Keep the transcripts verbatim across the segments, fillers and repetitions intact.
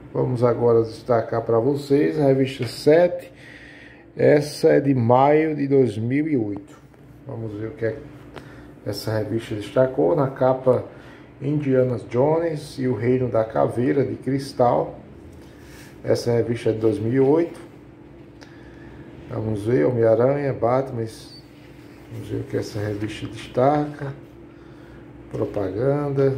Vamos agora destacar para vocês a revista sete. Essa é de maio de dois mil e oito. Vamos ver o que é que essa revista destacou. Na capa, Indiana Jones e o Reino da Caveira de Cristal. Essa revista é de dois mil e oito. Vamos ver, Homem-Aranha, Batman. Vamos ver o que essa revista destaca. Propaganda.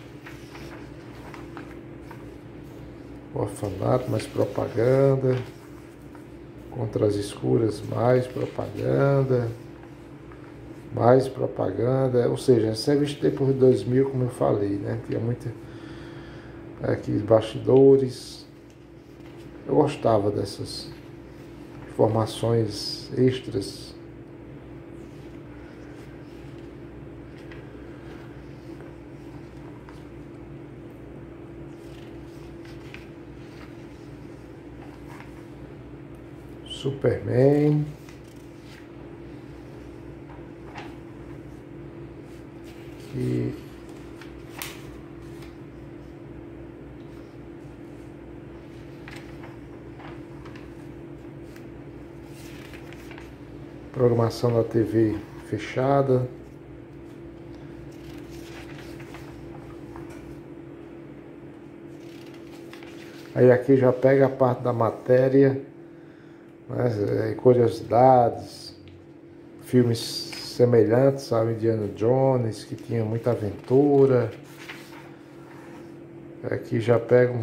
Orfanato, mais propaganda. Contra as escuras, mais propaganda. Mais propaganda. Ou seja, essa revista depois de dois mil, como eu falei, né? Tinha muita... Aqui, bastidores. Eu gostava dessas informações extras. Superman. E programação da T V fechada. Aí aqui já pega a parte da matéria, né, curiosidades, filmes semelhantes ao Indiana Jones, que tinha muita aventura. Aqui já pegam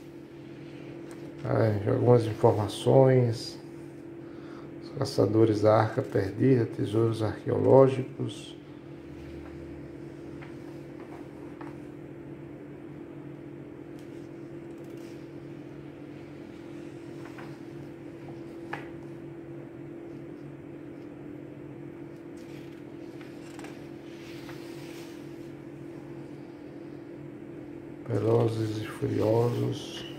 é, algumas informações. Os caçadores da Arca Perdida, tesouros arqueológicos. Velozes e Furiosos.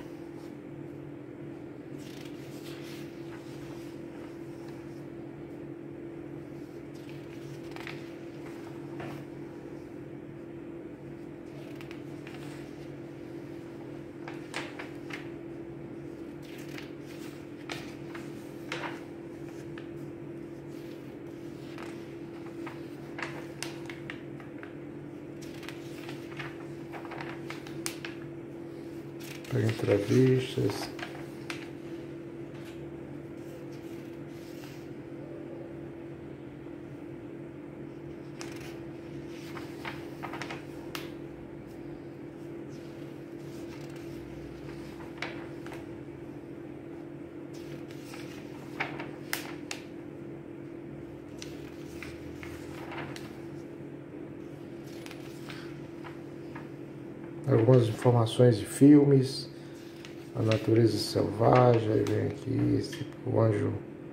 Pega entrevistas. Algumas informações de filmes, A Natureza Selvagem, aí vem aqui, esse, O Anjo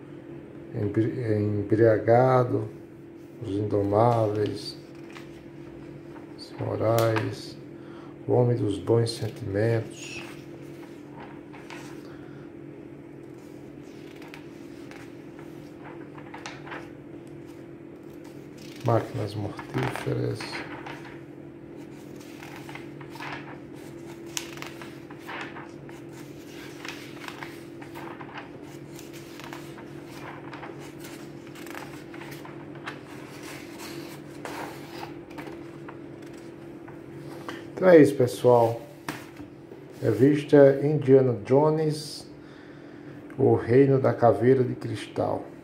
Embriagado, Os Indomáveis, Os Morais, O Homem dos Bons Sentimentos, Máquinas Mortíferas. Então é isso, pessoal. Revista Indiana Jones, O Reino da Caveira de Cristal.